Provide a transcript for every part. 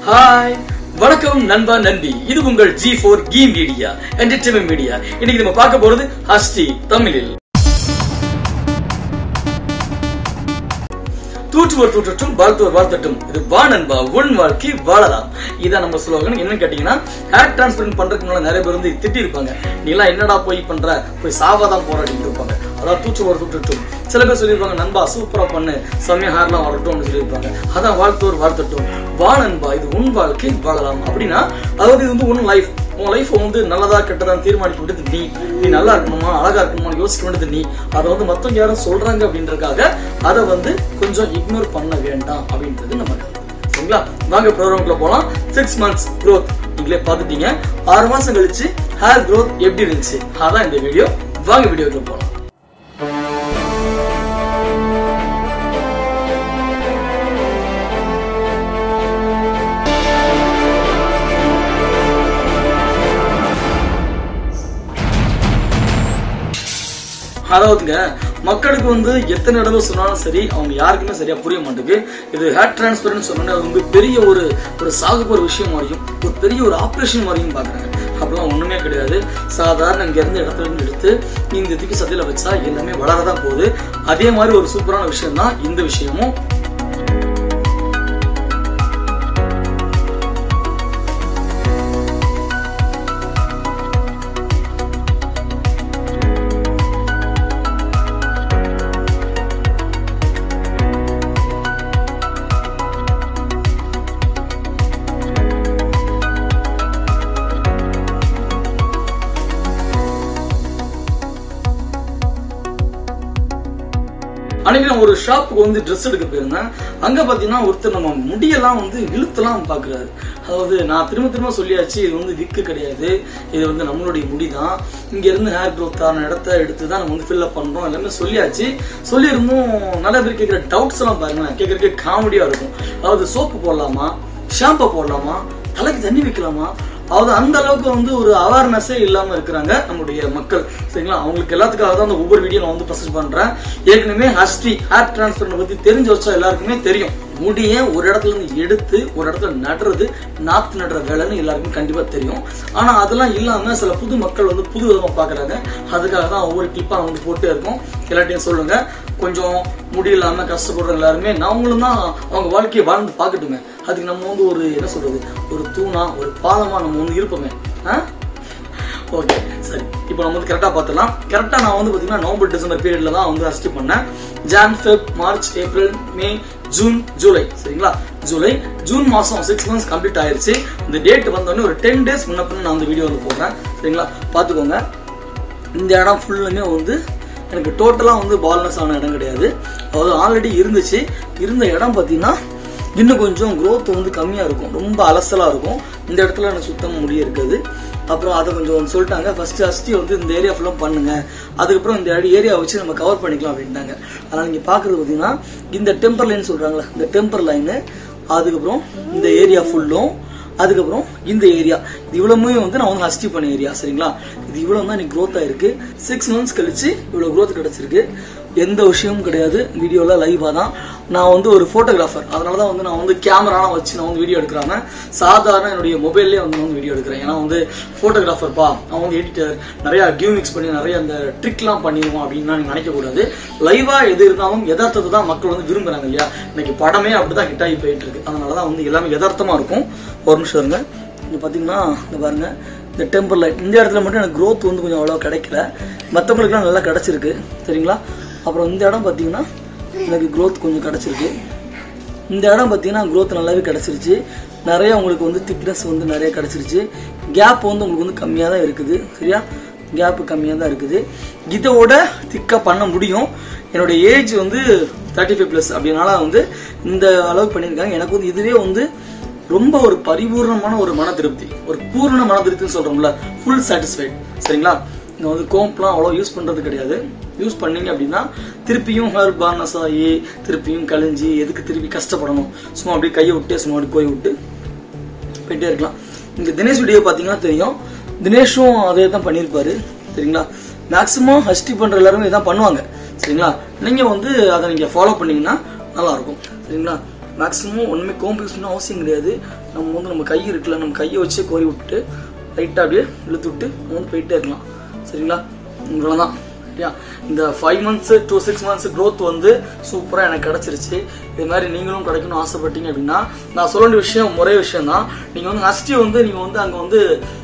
Hi வணக்கம் நண்பா நண்பி, இது உங்கள் G4 Game Media Entertainment Media. இன்னைக்கு நம்ம பார்க்க போறது ஹஸ்தி தமிழில். தூற்றுவர் தூற்றட்டும், வாழ்த்துவர் வாழ்த்தட்டும், இது வா நண்பா உன் வாழ்க்கை வாழலாம். இதான் நம்ம ஸ்லோகன். என்னன்னு கேட்டீங்கன்னா, ஹேர் டிரான்ஸ்பரன்ட் பண்றதுக்கு நிறைய பேர் வந்து திட்டி இருப்பாங்க, நீ எல்லாம் என்னடா போய் பண்ற, போய் சாவாதான் போராடிட்டு இருப்பாங்க. அதான் தூற்றுவர் தூற்றட்டும். சில பேர் சொல்லியிருப்பாங்க, நண்பா சூப்பரா பண்ணு, செம்மையா ஹேர்லாம் வரட்டும் அப்படின்னு சொல்லியிருப்பாங்க. அதான் வாழ்த்துவர் வாழ்த்தட்டும், வா நண்பா இது உன் வாழ்க்கை வாழலாம். அப்படின்னா அதாவது இது வந்து உன் லைஃப், உன் லைஃப் வந்து நல்லதா கெட்டதான் தீர்மானிக்க வேண்டியது நீ நல்லா இருக்கணுமா அழகா இருக்கணுமா யோசிக்க வேண்டியது நீ. அதை வந்து மத்தவங்க யாரும் சொல்றாங்க அப்படின்றதுக்காக அதை வந்து கொஞ்சம் இக்னோர் பண்ண வேண்டாம் அப்படின்றது நம்ம சரிங்களா. வாங்க ப்ரோக்ராம்குள்ள போலாம். 6 months growth நீங்களே பாத்துட்டீங்க. 6 மாசம் கழிச்சு ஹேர் growth எப்படி இருந்துச்சு, அதான் இந்த வீடியோ. வாங்க வீடியோக்குள்ள போலாம். அதாவதுங்க, மக்களுக்கு வந்து எத்தனை தடவை சொன்னாலும் சரி, அவங்க யாருக்குமே சரியா புரிய மாட்டேங்குது. இது ஹேர் டிரான்ஸ்பரன்ட் சொன்னோன்னே அது வந்து பெரிய ஒரு சாகுப ஒரு விஷயம் மாதிரியும், ஒரு பெரிய ஒரு ஆப்ரேஷன் மாதிரியும் பாக்குறாங்க. அப்படிலாம் ஒண்ணுமே கிடையாது. சாதாரண இங்க இருந்து இடத்துல இருந்து எடுத்து இந்த இதுக்கு சதையில வச்சா எல்லாமே வளரதான் போகுது. அதே மாதிரி ஒரு சூப்பரான விஷயம் தான் இந்த விஷயமும். அன்னைக்கு நான் ஒரு ஷாப்புக்கு வந்து ட்ரெஸ் எடுக்க போயிருந்தேன். அங்க பாத்தீங்கன்னா ஒருத்தர் நம்ம முடியெல்லாம் வந்து இழுத்தெல்லாம் பாக்குறாரு. அதாவது நான் திரும்ப சொல்லியாச்சு, இது வந்து விக்கு கிடையாது, இது வந்து நம்மளுடைய முடிதான், இங்க இருந்து ஹேர் க்ரோத் ஆன இடத்த எடுத்துதான் நம்ம வந்து ஃபில் பண்றோம் எல்லாமே சொல்லியாச்சு. சொல்லியிருந்தும் நிறைய பேர் கேட்கிற டவுட்ஸ் எல்லாம் பாருங்களேன், கேட்கறதுக்கு காமெடியா இருக்கும். அதாவது சோப்பு போடலாமா, ஷாம்பு போடலாமா, தலைக்கு தண்ணி வைக்கலாமா, அதாவது அந்த அளவுக்கு வந்து ஒரு அவேர்னஸே இல்லாம இருக்கிறாங்க நம்முடைய மக்கள் சரிங்களா. அவங்களுக்கு எல்லாத்துக்காக தான் அந்த ஒவ்வொரு வீடியோ நான் வந்து ப்ரெசென்ட் பண்றேன். ஏற்கனவே ஹேர் டிரான்ஸ்பரன்ட் பத்தி தெரிஞ்சு வச்சா எல்லாருக்குமே தெரியும். முடிய ஒரு இடத்துல இருந்து எடுத்து ஒரு இடத்துல நடுறது, நாத்து நடுற வேலைன்னு எல்லாருக்கும் கண்டிப்பா தெரியும். ஆனா அதெல்லாம் இல்லாம சில புது மக்கள் வந்து புது விதமா பாக்குறாங்க. அதுக்காக தான் ஒவ்வொரு கிளிப்பா வந்து போட்டே இருக்கோம். எல்லாத்தையும் சொல்லுங்க, கொஞ்சம் முடியலாம கஷ்டப்படுற எல்லாருமே அவங்களும் தான் அவங்க வாழ்க்கையை வாழ்ந்து பாக்கட்டுமே. அதுக்கு நம்ம வந்து ஒரு என்ன சொல்றது, ஒரு தூணா ஒரு பாலமா நம்ம வந்து இருப்போமே. ஓகே சரி, இப்போ நம்ம வந்து கரெக்டா பார்த்துலாம். கரெக்டா நான் வந்து பாத்தீங்கன்னா நவம்பர் டிசம்பர் பீரியட்ல தான் வந்து அரெஸ்ட் பண்ணேன். Jan, Feb, March, April, May, June, July சரிங்களா. ஜூன் மாசம் 6 months கம்ப்ளீட் ஆயிருச்சு. இந்த டேட் வந்தோடனே ஒரு 10 days முன்னப்பின்னு நான் அந்த வீடியோ வந்து போடுறேன் சரிங்களா. பாத்துக்கோங்க, இந்த இடம் ஃபுல்லுமே வந்து எனக்கு டோட்டலா வந்து பால்னஸ் ஆன இடம் கிடையாது. அதாவது ஆல்ரெடி இருந்துச்சு. இருந்த இடம் பாத்தீங்கன்னா இன்னும் கொஞ்சம் growth வந்து கம்மியா இருக்கும், ரொம்ப அலசலா இருக்கும். இந்த இடத்துல எனக்கு சுத்தமா முடிய இருக்காது. அப்புறம் அதை கொஞ்சம் சொல்லிட்டாங்க, ஃபர்ஸ்ட் அஸ்தி வந்து இந்த ஏரியா ஃபுல்லா பண்ணுங்க, அதுக்கப்புறம் இந்த ஏரியா வச்சு நம்ம கவர் பண்ணிக்கலாம் அப்படின்ட்டாங்க. அதனால நீங்க பாக்குறது பாத்தீங்கன்னா இந்த டெம்பர் லைன் சொல்றாங்களா, இந்த டெம்பர் லைனு, அதுக்கப்புறம் இந்த ஏரியா ஃபுல்லும், அதுக்கப்புறம் இந்த ஏரியா, இது இவ்வளவுமே வந்து நான் வந்து ஹஸ்டி பண்ண ஏரியா சரிங்களா. இது இவ்வளவு தான் எனக்கு growth ஆயிருக்கு. 6 months கழிச்சு இவ்வளவு growth கிடைச்சிருக்கு. எந்த விஷயமும் கிடையாது, வீடியோல லைவா தான். நான் வந்து ஒரு போட்டோகிராஃபர், அதனாலதான் வந்து நான் வந்து கேமராலாம் வச்சு நான் வந்து வீடியோ எடுக்கிறாங்க. சாதாரண என்னுடைய மொபைல்லேயே வந்து நான் வீடியோ எடுக்கிறேன். ஏன்னா வந்து போட்டோகிராஃபர்ப்பா, அவன் வந்து எடிட்டர், நிறைய கியூமிக்ஸ் பண்ணி நிறைய அந்த ட்ரிக்லாம் பண்ணிடுவோம் அப்படின்னு நீங்க நினைக்க கூடாது. லைவா எது இருந்தாலும் யதார்த்தத்தை தான் மக்கள் வந்து விரும்புறாங்க இல்லையா. இன்னைக்கு படமே அப்படிதான் ஹிட் ஆகி போயிட்டு இருக்கு. அதனாலதான் வந்து எல்லாமே யதார்த்தமா இருக்கும். ஒரு நிமிஷம் இருங்க, இங்க பாத்தீங்கன்னா இந்த பாருங்க, இந்த டெம்பர் லைன் இந்த இடத்துல மட்டும் எனக்கு growth வந்து கொஞ்சம் அவ்வளோ கிடைக்கல, மற்றவங்களுக்குலாம் நல்லா கிடைச்சிருக்கு சரிங்களா. அப்புறம் இந்த இடம் பார்த்தீங்கன்னா எனக்கு growth கொஞ்சம் கிடைச்சிருக்கு. இந்த இடம் பார்த்தீங்கன்னா growth நல்லாவே கிடைச்சிருச்சு. நிறைய உங்களுக்கு வந்து திக்னஸ் வந்து நிறைய கிடைச்சிருச்சு. கேப் வந்து உங்களுக்கு வந்து கம்மியாக தான் இருக்குது சரியா, கேப் கம்மியாக தான் இருக்குது. இதோட திக்காக பண்ண முடியும். என்னுடைய ஏஜ் வந்து 35+ அப்படின்னால வந்து இந்த அளவுக்கு பண்ணியிருக்காங்க. எனக்கு வந்து இதுவே வந்து ரொம்ப ஒரு பரிபூர்ணமான ஒரு மன திருப்தி, ஒரு பூர்ண மன திருப்தின்னு சொல்றோம்ல, ஃபுல் சாட்டிஸ்ஃபைட் சரிங்களா. இங்க வந்து கோம்ப்லாம் அவ்வளோ யூஸ் பண்றது கிடையாது. யூஸ் பண்ணீங்க அப்படின்னா திருப்பியும் ஹேர் பார்னஸ் ஆகி திருப்பியும் கழிஞ்சி எதுக்கு திருப்பி கஷ்டப்படணும். சும்மா அப்படியே கையை விட்டு சும்மா அப்படி கோய் விட்டு போயிட்டே இருக்கலாம். இங்க தினேஷ் வீடியோ பாத்தீங்கன்னா தெரியும், தினேஷும் அதே தான் பண்ணியிருப்பாரு சரிங்களா. மேக்சிமம் ஹஸ்டி பண்ற எல்லாருமே இதான் பண்ணுவாங்க சரிங்களா. நீங்க வந்து அதை நீங்க ஃபாலோ பண்ணீங்கன்னா நல்லா இருக்கும் சரிங்களா. மேக்ஸிமம் ஒன்றுமே கோம்பு யூஸ் பண்ண அவசியம் கிடையாது. நம்ம கை இருக்குல்ல, நம்ம கையை வச்சு கோரி விட்டுட்டு லைட்டாக அப்படியே இழுத்து விட்டு நம்ம வந்து போயிட்டே இருக்கலாம். சரிங்களா? இவ்வளோதான். இந்த 5 months to 6 months growth வந்து சூப்பராக எனக்கு கிடைச்சிருச்சு. இது மாதிரி நீங்களும் கிடைக்கணும்னு ஆசைப்பட்டீங்க அப்படின்னா நான் சொல்ல வேண்டிய விஷயம் ஒரே விஷயம் தான். நீங்கள் வந்து நெக்ஸ்ட் வந்து நீங்கள் வந்து அங்கே வந்து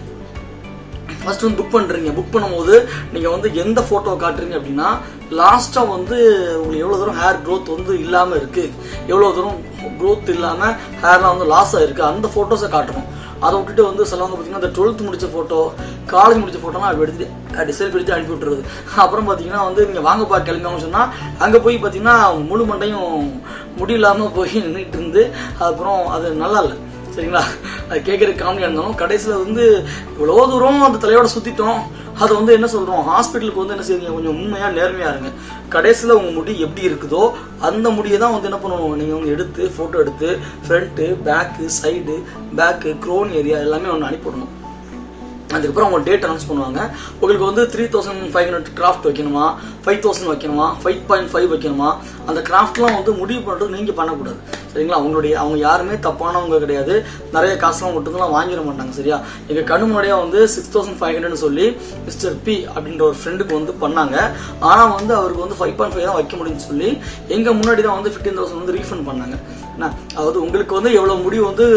ஃபர்ஸ்ட் வந்து புக் பண்ணுறீங்க. புக் பண்ணும்போது நீங்கள் வந்து எந்த ஃபோட்டோ காட்டுறீங்க அப்படின்னா லாஸ்ட்டாக வந்து உங்களுக்கு எவ்வளோ தூரம் ஹேர் க்ரோத் வந்து இல்லாமல் இருக்குது, எவ்வளோ தூரம் க்ரோத் இல்லாமல் ஹேர்லாம் வந்து லாஸ் ஆகிருக்கு, அந்த ஃபோட்டோஸை காட்டணும். அதை விட்டுட்டு வந்து சிலவங்க பார்த்தீங்கன்னா இந்த 12th முடிச்ச ஃபோட்டோ, காலேஜ் முடிச்ச ஃபோட்டோலாம் அப்படி எடுத்து செல்ஃபி எடுத்து அனுப்பி விட்டுருது. அப்புறம் பார்த்தீங்கன்னா வந்து நீங்கள் வாங்கப்பா கிளம்பினோம்னு சொன்னால் அங்கே போய் பார்த்தீங்கன்னா முழு மண்டையும் முடியில்லாமல் போய் நின்றுட்டு இருந்து அப்புறம் அது நல்லா இல்லை. சரிங்களா? அது கேட்குறதுக்கு காமெடியாக இருந்தாலும் கடைசியில் வந்து இவ்வளோ தூரம் அந்த தலையோட சுற்றிட்டோம். அதை வந்து என்ன சொல்கிறோம், ஹாஸ்பிட்டலுக்கு வந்து என்ன செய்யுங்க, கொஞ்சம் உண்மையாக நேர்மையாக இருங்க. கடைசியில் உங்கள் முடி எப்படி இருக்குதோ அந்த முடியை தான் வந்து என்ன பண்ணணும், நீங்கள் வந்து எடுத்து ஃபோட்டோ எடுத்து front, back, side, back, crown area எல்லாமே ஒன்று அனுப்பிவிடணும். அதுக்கப்புறம் அவங்க டேட் அனௌன்ஸ் பண்ணுவாங்க. உங்களுக்கு வந்து 3500 கிராஃப்ட் வைக்கணுமா, 5000 வைக்கணுமா, 5.5 வைக்கணுமா, அந்த கிராஃப்ட்லாம் வந்து முடிவு பண்ணுறது நீங்கள் பண்ணக்கூடாது. சரிங்களா? அவங்க யாருமே தப்பானவங்க கிடையாது. நிறைய காசுலாம் மட்டும்தான் வாங்கிட மாட்டாங்க. சரியா? எங்கள் கண்ணு முன்னாடியே வந்து 6500 சொல்லி மிஸ்டர் பி அப்படின்ற ஒரு ஃப்ரெண்டுக்கு வந்து பண்ணாங்க. ஆனால் வந்து அவருக்கு வந்து 5.5 தான் வைக்க முடியும்னு சொல்லி எங்கள் முன்னாடி தான் வந்து 15,000 வந்து ரீஃபண்ட் பண்ணாங்க. என்ன அதாவது உங்களுக்கு வந்து எவ்வளோ முடிவு வந்து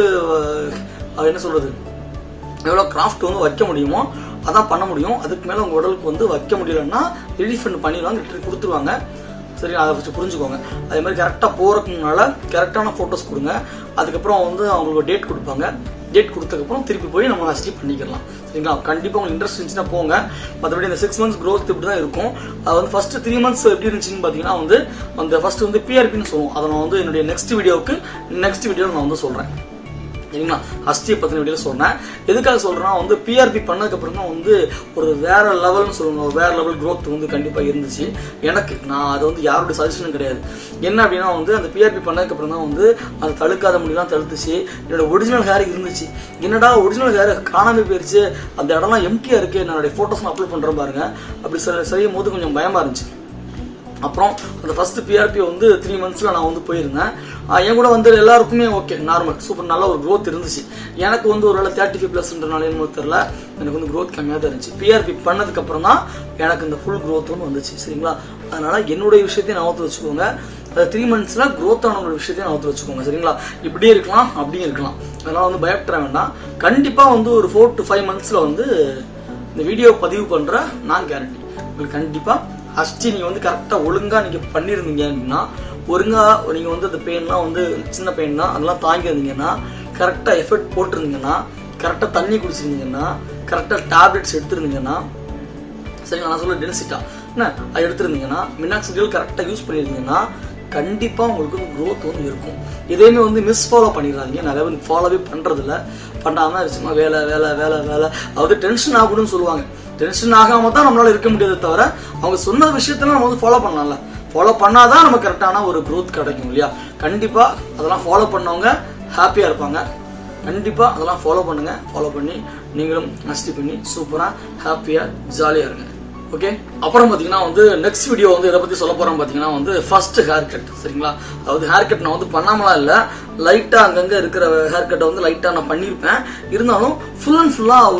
என்ன சொல்கிறது, எவ்வளோ கிராஃப்ட் வந்து வைக்க முடியுமோ அதான் பண்ண முடியும். அதுக்கு மேலே உங்கள் உடலுக்கு வந்து வைக்க முடியலன்னா ரீஃபண்ட் பண்ணிடுவாங்க, ரிட்டர்ன் கொடுத்துருவாங்க. சரி, அதை வச்சு புரிஞ்சுக்கோங்க. அதே மாதிரி கரெக்டாக போகிறதுக்கு முன்னால் கரெக்டான ஃபோட்டோஸ் கொடுங்க. அதுக்கப்புறம் வந்து அவங்களுக்கு டேட் கொடுப்பாங்க. டேட் கொடுத்ததுக்கப்புறம் திருப்பி போய் நம்ம அச்சீவ் பண்ணிக்கலாம். சரிங்களா? கண்டிப்பாக உங்களுக்கு இன்ட்ரெஸ்ட் இருந்துச்சுன்னா போங்க. மற்றபடி இந்த 6 months growth இப்படி தான் இருக்கும். அது வந்து ஃபர்ஸ்ட் 3 months எப்படி இருந்துச்சுன்னு பார்த்தீங்கன்னா வந்து அந்த ஃபர்ஸ்ட் வந்து பிஆர்பின்னு சொல்லுவோம். அதை நான் வந்து என்னுடைய நெக்ஸ்ட் வீடியோவில் நான் வந்து சொல்கிறேன். சரிங்களா? அஸ்தியை பற்றின வீடியோவில் சொன்னேன். எதுக்காக சொல்கிறேன்னா வந்து பிஆர்பி பண்ணதுக்கப்புறம் தான் வந்து ஒரு வேற லெவல்னு சொல்லணும், வேற லெவல் க்ரோத் வந்து கண்டிப்பாக இருந்துச்சு எனக்கு. நான் அது வந்து யாருடைய சஜஷனும் கிடையாது. என்ன அப்படின்னா வந்து அந்த பிஆர்பி பண்ணதுக்கப்புறம் தான் வந்து அந்த தடுக்காத முடியெல்லாம் தடுத்துச்சு. என்னோட ஒரிஜினல் ஹேர் இருந்துச்சு. என்னடா ஒரிஜினல் ஹேர் காணாமல் போயிடுச்சு, அந்த இடம்லாம் எம்டியாக இருக்குது, என்னுடைய ஃபோட்டோஸ்லாம் அப்லோட் பண்ணுறேன் பாருங்க. அப்படி செய்யும் போது கொஞ்சம் பயமாக இருந்துச்சு. அப்புறம் அந்த ஃபர்ஸ்ட் பிஆர்பி வந்து 3 monthsல நான் வந்து போயிருந்தேன். என் கூட வந்து எல்லாருக்குமே ஓகே, நார்மல், சூப்பர், நல்ல ஒரு க்ரோத் இருந்துச்சு. எனக்கு வந்து ஒரு வேளை 35+ன்றனால என்னமோ தெரியல, எனக்கு வந்து க்ரோத் கம்மியாக தான் இருந்துச்சு. பிஆர்பி பண்ணதுக்கு அப்புறம் தான் எனக்கு இந்த ஃபுல் க்ரோத் வந்து வந்துச்சு. சரிங்களா? அதனால என்னுடைய விஷயத்தையும் நான் வச்சுக்கோங்க. 3 monthsல க்ரோத் ஆனவங்களோட விஷயத்தையும் நான் வச்சுக்கோங்க. சரிங்களா? இப்படியே இருக்கலாம், அப்படியே இருக்கலாம். அதனால வந்து பயப்பட வேண்டாம். கண்டிப்பாக வந்து ஒரு 4 to 5 monthsல வந்து இந்த வீடியோ பதிவு பண்ணுற நான் கேரண்டி. உங்களுக்கு கண்டிப்பாக அஸ்டி நீங்கள் வந்து கரெக்டாக ஒழுங்காக நீங்கள் பண்ணியிருந்தீங்க அப்படின்னா, ஒழுங்காக நீங்கள் வந்து அந்த பெயின்லாம் வந்து சின்ன பெயின் தான் அதெல்லாம் தாங்கியிருந்தீங்கன்னா, கரெக்டாக எஃபர்ட் போட்டிருந்தீங்கன்னா, கரெக்டாக தண்ணி குடிச்சிருந்தீங்கன்னா, கரெக்டாக டேப்லெட்ஸ் எடுத்துருந்தீங்கன்னா, சரிங்களா? நான் சொல்ல டென்சிட்டா என்ன அது எடுத்துருந்தீங்கன்னா, மினாக்சிடில் கரெக்டாக யூஸ் பண்ணியிருந்தீங்கன்னா கண்டிப்பாக உங்களுக்கு வந்து க்ரோத் வந்து இருக்கும். எதையுமே வந்து ஃபாலோ பண்ணிடுறாங்க. நிறைய பேர் ஃபாலோவே பண்ணுறதில்ல. பண்ணாமல் இருந்துச்சுமா வேலை வேலை வேலை வேலை, அதாவது டென்ஷன் ஆகணும்னு சொல்லுவாங்க. டென்ஷன் ஆகாம தான் நம்மளால இருக்க முடியாதே தவிர அவங்க சொன்ன விஷயத்தெல்லாம் நம்ம வந்து ஃபாலோ பண்ணலாம்ல. ஃபாலோ பண்ணாதான் நம்ம கரெக்டான ஒரு க்ரோத் கிடைக்கும் இல்லையா? கண்டிப்பாக அதெல்லாம் ஃபாலோ பண்ணவங்க ஹாப்பியாக இருப்பாங்க. கண்டிப்பாக அதெல்லாம் ஃபாலோ பண்ணுங்க. ஃபாலோ பண்ணி நீங்களும் அச்சீவ் பண்ணி சூப்பராக ஹாப்பியாக ஜாலியாக இருங்க. ஓகே, அப்புறம் பார்த்தீங்கன்னா வந்து நெக்ஸ்ட் வீடியோ வந்து எதை பற்றி சொல்ல போகிறோம் பார்த்தீங்கன்னா வந்து ஃபர்ஸ்ட் ஹேர் கட். சரிங்களா? அதாவது ஹேர் கட் நான் வந்து பண்ணாமலாம் இல்லை, லைட்டாக அங்கங்கே இருக்கிற ஹேர் கட்டை வந்து லைட்டாக நான் பண்ணியிருப்பேன். இருந்தாலும் ஃபுல் அண்ட் ஃபுல்லாக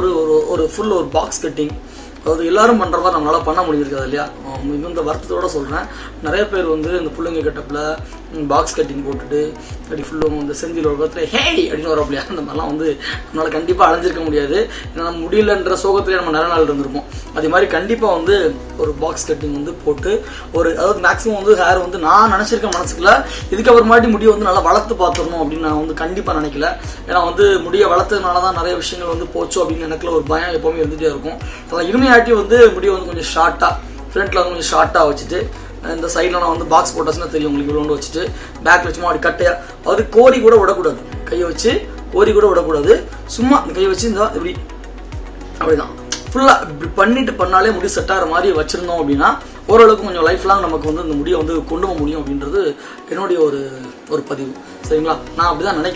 ஒரு பாக்ஸ் கட்டிங், அதாவது எல்லாரும் பண்ணுற மாதிரி நம்மளால பண்ண முடிஞ்சிருக்காது இல்லையா? இந்த வருத்தத்தோட சொல்கிறேன். நிறைய பேர் வந்து இந்த பிள்ளைங்க கட்டப்பில் பாக்ஸ் கட்டிங் போட்டுட்டு அப்படி ஃபுல்லும் வந்து செஞ்சில் ஒரு பக்கத்தில் ஹே அப்படின்னு வரும் இல்லையா? அந்த மாதிரிலாம் வந்து நம்மளால் கண்டிப்பாக அடைஞ்சிருக்க முடியாது. ஏன்னா முடியலன்ற சோகத்திலே நம்ம நிறைய நாள் இருந்திருப்போம். அதே மாதிரி கண்டிப்பாக வந்து ஒரு பாக்ஸ் கட்டிங் வந்து போட்டு அதாவது மேக்ஸிமம் வந்து ஹேர் வந்து நான் நினச்சிருக்க மனசுக்குள்ள இதுக்கப்புறமாட்டி முடியை வந்து நல்லா வளர்த்து பார்த்துடணும் அப்படின்னு நான் வந்து கண்டிப்பாக நினைக்கல. ஏன்னா வந்து முடியை வளர்த்ததுனால தான் நிறைய விஷயங்கள் வந்து போச்சோ அப்படின்னு எனக்குள்ள ஒரு பயம் எப்போவுமே இருந்துகிட்டே இருக்கும். அதனால் இனிமையாட்டி வந்து முடியை வந்து கொஞ்சம் ஷார்ட்டாக ஃப்ரண்ட்டில் வந்து கொஞ்சம் ஷார்ட்டாக வச்சுட்டு, இந்த சைடில் நான் வந்து பாக்ஸ் போட்டாச்சுன்னா தெரியும் உங்களுக்கு, இவ்வளோ வச்சுட்டு பேக்கில் வச்சுமா அப்படி கட்டையாக, அதாவது கோரி கூட விடக்கூடாது, கையை வச்சு கோரி கூட விடக்கூடாது, சும்மா கையை வச்சு இந்த இப்படி அப்படிதான் ஃபுல்லாக இப்படி பண்ணிட்டு பண்ணாலே முடி செட் ஆகிற மாதிரி வச்சுருந்தோம் அப்படின்னா ஓரளவுக்கு கொஞ்சம் லைஃப் லாங் நமக்கு வந்து இந்த முடியை வந்து கொண்டு போக முடியும் அப்படின்றது என்னுடைய ஒரு பதிவு. சரிங்களா? நான் அப்படி தான் நினைக்கிறேன்.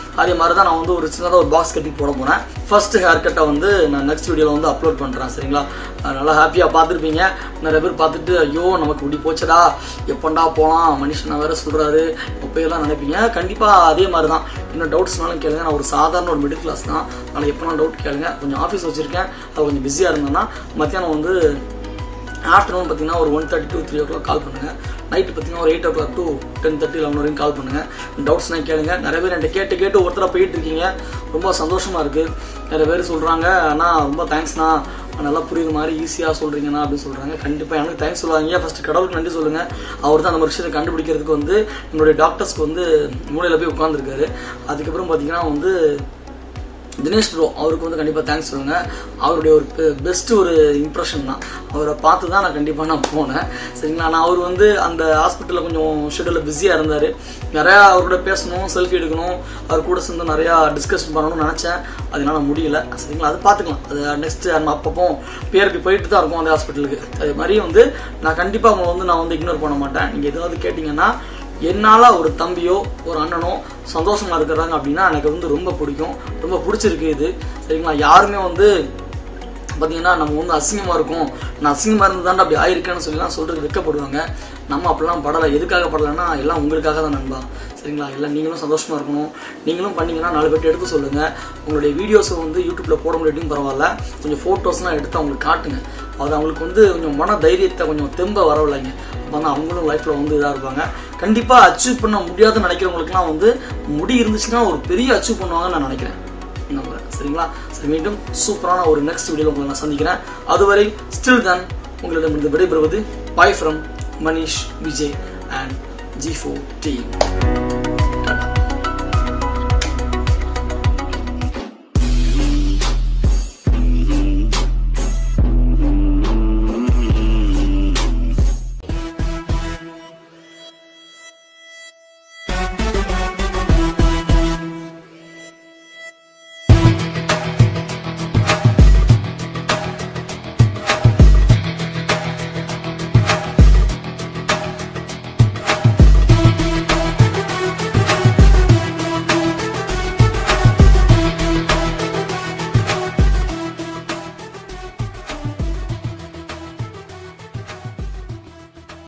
அதே மாதிரி தான் நான் வந்து ஒரு சின்னதாக ஒரு பாக்ஸ் கட்டி போட போகிறேன். ஃபர்ஸ்ட் ஹேர் கட்டை வந்து நான் நெக்ஸ்ட் வீடியோவில் வந்து அப்லோட் பண்ணுறேன். சரிங்களா, நல்லா ஹாப்பியாக பார்த்துருப்பீங்க. நிறைய பேர் பார்த்துட்டு ஐயோ நமக்கு இப்படி போச்சடா, எப்பண்டா போகலாம், மனுஷன் வேறு சொல்கிறாரு எப்போயெல்லாம் நினைப்பீங்க. கண்டிப்பாக அதே மாதிரி தான். இன்னும் டவுட்ஸ்னாலும் கேளுங்க. நான் ஒரு சாதாரண ஒரு மிடில் கிளாஸ் தான். அதனால் எப்போலாம் டவுட் கேளுங்க. கொஞ்சம் ஆஃபீஸ் வச்சுருக்கேன், அது கொஞ்சம் பிஸியாக இருந்தேன்னா மத்தியானம் வந்து ஆஃப்டர்நூன் பார்த்தீங்கன்னா ஒரு 1:30 to 3 o'clock கால் பண்ணுங்கள். நைட்டு பார்த்தீங்கன்னா ஒரு 8 o'clock to 10:30, 11 வரைக்கும் கால் பண்ணுங்கள். டவுட்ஸ்னால் கேளுங்க. நிறைய பேர் என்கிட்ட கேட்டு ஒருத்தராக போயிட்டு இருக்கீங்க. ரொம்ப சந்தோஷமாக இருக்குது. நிறைய பேர் சொல்கிறாங்க அண்ணா ரொம்ப தேங்க்ஸ்ண்ணா, நல்லா புரியுற மாதிரி ஈஸியாக சொல்கிறீங்கண்ணா அப்படின்னு சொல்கிறாங்க. கண்டிப்பாக எனக்கு தேங்க்ஸ் சொல்லுவாங்க. ஃபஸ்ட்டு கடவுளுக்கு நன்றி சொல்லுங்கள். அவர் தான் அந்த ஒரு விஷயத்தை கண்டுபிடிக்கிறதுக்கு வந்து என்னுடைய டாக்டர்ஸ்க்கு வந்து மூலையில் போய் உட்காந்துருக்காரு. அதுக்கப்புறம் பார்த்தீங்கன்னா வந்து தினேஷ் ப்ரோ, அவருக்கு வந்து கண்டிப்பாக தேங்க்ஸ் சொல்லுங்கள். அவருடைய ஒரு பெஸ்ட்டு ஒரு இம்ப்ரெஷன் தான். அவரை பார்த்து தான் நான் கண்டிப்பாக போனேன். சரிங்களா, நான் அவர் வந்து அந்த ஹாஸ்பிட்டலில் கொஞ்சம் ஷெட்யூலில் பிஸியாக இருந்தார். நிறையா அவரோட பேசணும், செல்ஃபி எடுக்கணும், அவர் கூட சேர்ந்து நிறையா டிஸ்கஷன் பண்ணணும்னு நினச்சேன். அதனால முடியல. சரிங்களா, அது பார்த்துக்கலாம். அது நெக்ஸ்ட்டு நம்ம அப்பப்போ பிஆர்பி போயிட்டு தான் இருக்கும் அந்த ஹாஸ்பிட்டலுக்கு. அதே மாதிரி வந்து நான் கண்டிப்பாக அவங்களை வந்து நான் வந்து இக்னோர் பண்ண மாட்டேன். நீங்கள் எதாவது கேட்டிங்கன்னா என்னால் ஒரு தம்பியோ ஒரு அண்ணனோ சந்தோஷமாக இருக்கிறாங்க அப்படின்னா எனக்கு வந்து ரொம்ப பிடிக்கும், ரொம்ப பிடிச்சிருக்கு இது. சரிங்களா, யாருமே வந்து பார்த்தீங்கன்னா நம்ம வந்து அசிங்கமாக இருக்கும், நான் அசிங்கமாக இருந்து தாண்டா அப்படி ஆயிருக்கேன்னு சொல்லிலாம் சொல்கிறது வெட்கப்படுவாங்க. நம்ம அப்படிலாம் படலை. எதுக்காக படலைன்னா எல்லாம் உங்களுக்காக தான் நண்பா. சரிங்களா, எல்லாம் நீங்களும் சந்தோஷமாக இருக்கணும். நீங்களும் பண்ணிங்கன்னா 4 பேர்ட்டு எடுத்து சொல்லுங்கள். உங்களுடைய வீடியோஸை வந்து யூடியூப்பில் போட முடியும் பரவாயில்ல, கொஞ்சம் ஃபோட்டோஸ்லாம் எடுத்து அவங்களுக்கு காட்டுங்க. அது அவங்களுக்கு வந்து கொஞ்சம் மன தைரியத்தை கொஞ்சம் தெம்ப வரவில்லைங்க. அப்போ தான் அவங்களும் லைஃப்பில் வந்து இதாக இருப்பாங்க. கண்டிப்பாக அச்சீவ் பண்ண முடியாதுன்னு நினைக்கிறவங்களுக்குலாம் வந்து முடி இருந்துச்சுன்னா ஒரு பெரிய அச்சீவ் பண்ணுவாங்கன்னு நான் நினைக்கிறேன். சரிங்களா, சரி, மீண்டும் சூப்பரான ஒரு நெக்ஸ்ட் வீடியோவில் உங்களை நான் சந்திக்கிறேன். அதுவரை ஸ்டில் தான் உங்களிடமிருந்து விடைபெறுவது bye from Manish, Vijay and G4 team.